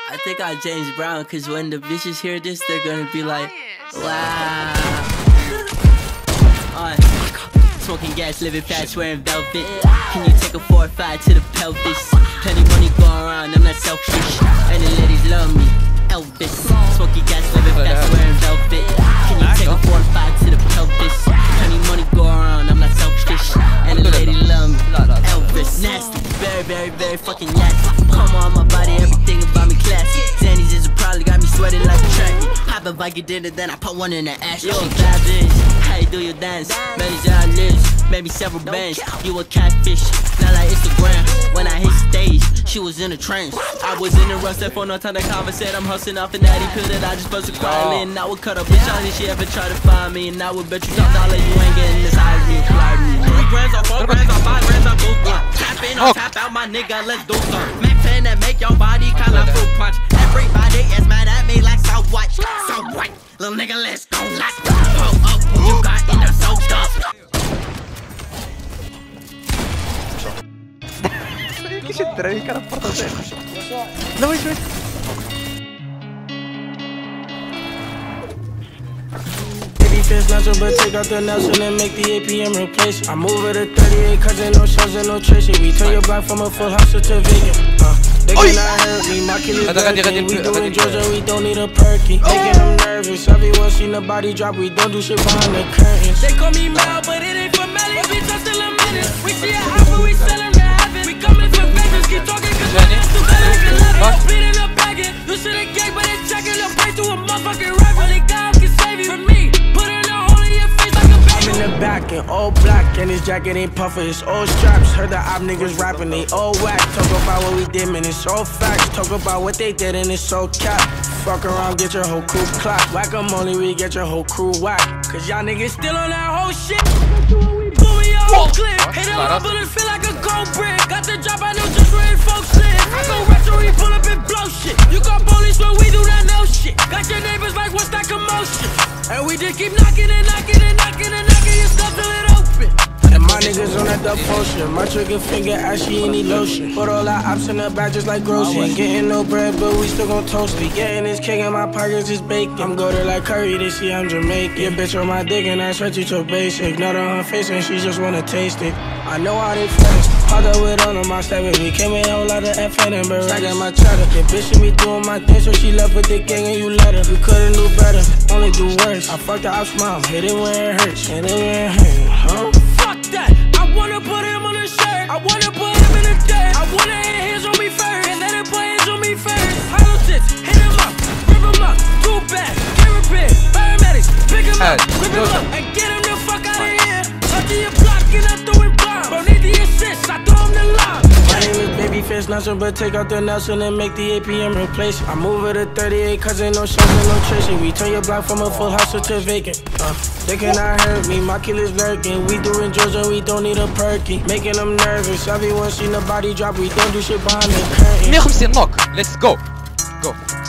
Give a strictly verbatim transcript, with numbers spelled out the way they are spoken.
I think I'm James Brown, cause when the bitches hear this, they're gonna be like, wow. uh, Smoking gas, living fast, wearing velvet. Can you take a four or five to the pelvis? Plenty money going around, I'm not selfish. And the ladies love me, Elvis. Smoking gas, living fast, wearing velvet. Can you take a four or five to the pelvis? Plenty money going around, I'm not selfish. And the ladies love me, Elvis. Nasty, very, very, very fucking nasty. Come on my body, everything about me classy. Zannies is probably got me sweating like a track. Pop a Viking dinner, then I put one in the ass. You a bad bitch, how you do your dance? Manage your lips, maybe several bands. You a catfish, not like Instagram. When I hit stage, she was in a trance. I was in a rush, that for no time to conversate. I'm hustling off a natty pill that I just busted quietly. And I would cut a bitch on if she ever try to find me. And I would bet you top dollar you ain't getting this high as me. Three grands or four grands or five grands or two grands. Tap in or tap out, my nigga, let's do some. Mac ten that make your body kinda fruit punch. Everybody is mad at me like so white, so white. Little nigga, let's go. Let's go. Hold up, you got in there so tough. Che c'entra il cara porta te? No, wait, wait. Fence Nelson, but take out the Nelson and make the A P M replace it. I move it to thirty-eight, cause ain't no shells and no trace. We turn your block from a full house to vacant. Uh, they cannot hurt me, my kid is working. We doing Georgia, we don't need a perky. Making them nervous, everyone seen the body drop. We don't do shit behind the curtains. They call me Mal, but it ain't for Melly. We just still a minute. We see an alpha, we sell them to heaven. We coming for vengeance, keep talking cause I have to better than eleven. Bleeding up bagging, you should have gang, but it's checking the play through a motherfucking rifle. Only God can save you from me. In the back in all black, and his jacket ain't puffer, it's all straps. Heard the op niggas rapping, they all whack. Talk about what we did, man, it's all facts. Talk about what they did, and it's all cap. Fuck around, get your whole crew clap. Whack 'em only, we get your whole crew whack. Cause y'all niggas still on that whole shit. Boom me your whole clip. Hit 'em up, bullets feel like a gold brick. Got the job, I know just where folks live. I go retro, we pull up and blow shit. You got police, but we do not know shit. Got your neighbors like, what's that commotion? And we just keep knocking and knocking and knocking and knocking your stuff till it open. And my niggas on that double potion. My trigger finger ashy and need lotion. Put all our ops in the back just like grocery. Getting no bread, but we still gon' toast it. Getting this cake and my pockets is bacon. I'm golden like curry, they see I'm Jamaican. Your bitch on my dick and I swear you so basic. Not on her face and she just wanna taste it. I know how they flex. Hard up with all of my stuff. We came in a whole lot of F N and but I got my cheddar. The bitch and me doing my thing, so she left with the gang and you let her. We couldn't do better, only do worse. I fucked the ops mom, hit it where it hurts. Hit it where it hurts, huh? Fuck that, I wanna put him on the shirt. I wanna put him in the dirt. I wanna hit hands on me first, and let him put hands on me first. Hollow tips, hit him up, rip him up, do bad, get repair, paramedics, pick him up, rip him up, and get him the fuck out of here. Up to your block and I throw it bombs. Bro, need the assist, I throw him the lob. My name is Babyface Nelson, but take out the Nelson and make the A P M replace it. I move it to thirty-eight, cause ain't no shells and no trace. We turn your block from a full house to vacant. Uh, they cannot hurt me, my killer's lurking. We doing Georgia, we don't need a perky. Making them nervous, everyone seen the body drop. We don't do shit behind the curtain. مية وخمسين knock, let's go. Go.